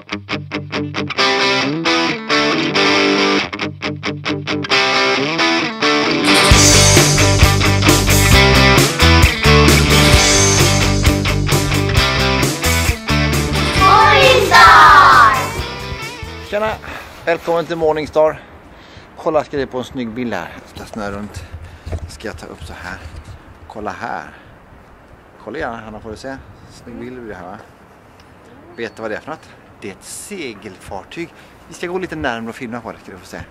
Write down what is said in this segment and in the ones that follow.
Tjena! Välkommen till Morningstar. Kolla, ska jag på en snygg bild här. Jag ska snöa runt. Ska jag ta upp så här. Kolla här. Kolla gärna, Hanna, får du se. Snygg bild blir det här, va? Vet du vad det är för något? Det är ett segelfartyg. Vi ska gå lite närmare och filma på det, ska du få se.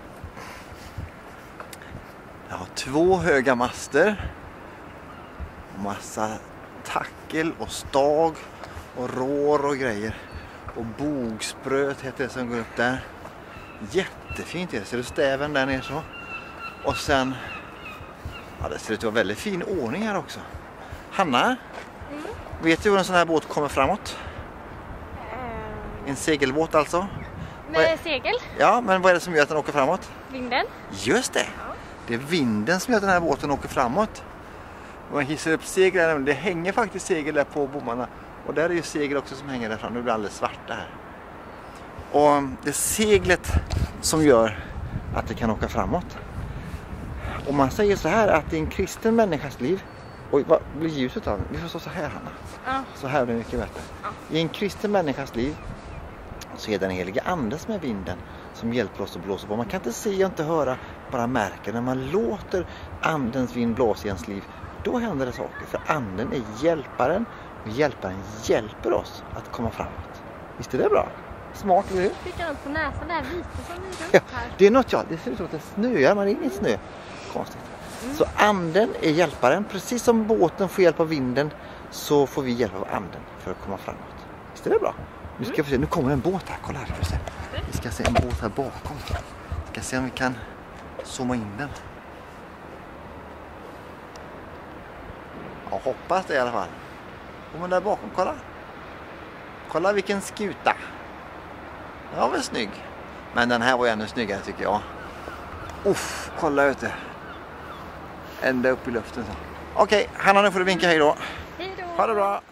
Jag har 2 höga master. Massa tackel och stag och rår och grejer. Och bogspröt heter det som går upp där. Jättefint är det. Ser du stäven där nere så? Och sen... Ja, det ser ut att vara väldigt fin ordning här också. Hanna? Vet du hur en sån här båt kommer framåt? En segelbåt alltså? Med segel? Ja, men vad är det som gör att den åker framåt? Vinden? Just det! Ja. Det är vinden som gör att den här båten åker framåt. Och man hissar upp segel. Det hänger faktiskt segel där på bommarna. Och där är ju segel också som hänger där fram. Nu blir det alldeles svarta här. Och det är seglet som gör att det kan åka framåt. Och man säger så här att i en kristen människas liv... Oj, vad blir ljuset av? Vi får stå så här, Hanna. Ja. Så här blir det mycket bättre. Ja. I en kristen människas liv så är den heliga anden som är vinden som hjälper oss att blåsa på. Man kan inte se och inte höra, bara märka. När man låter andens vind blåsa i ens liv, då händer det saker. För anden är hjälparen och hjälparen hjälper oss att komma framåt. Visst är det bra? Smart, eller hur? Fick jag upp på näsan där vita som är runt Ja, här. det är något, ja. Det ser ut som att det snöar, men det är inget snö. Konstigt. Så anden är hjälparen. Precis som båten får hjälp av vinden så får vi hjälp av anden för att komma framåt. Visst är det bra? Nu ska vi se, nu kommer en båt här. Kolla här, ska vi se. Vi ska se en båt här bakom. Vi ska se om vi kan zooma in den. Jag hoppas det i alla fall. Och men där bakom, kolla. Kolla vilken skuta. Den var väl snygg. Men den här var ju ännu snyggare tycker jag. Uff, kolla ute. Ända upp i luften så. Okej, Hanna, nu får du vinka hej då. Hej då! Ha det bra!